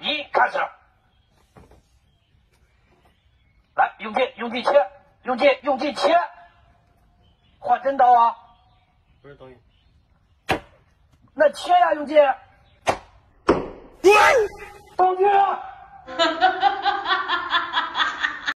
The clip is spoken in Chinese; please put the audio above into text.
1开始。来，用劲切，用劲切，换真刀啊！ 不是导演， 那切呀，用劲。